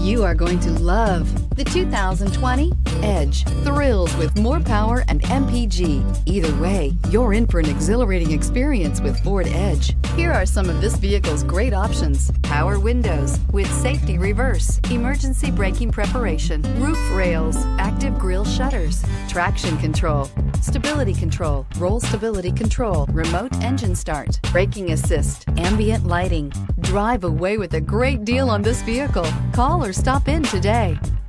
You are going to love the 2020 Edge. Thrills with more power and MPG. Either way, you're in for an exhilarating experience with Ford Edge. Here are some of this vehicle's great options: power windows with safety reverse, emergency braking preparation, roof rails, active grille shutters, traction control, stability control, roll stability control, remote engine start, braking assist, ambient lighting. Drive away with a great deal on this vehicle. Call or stop in today.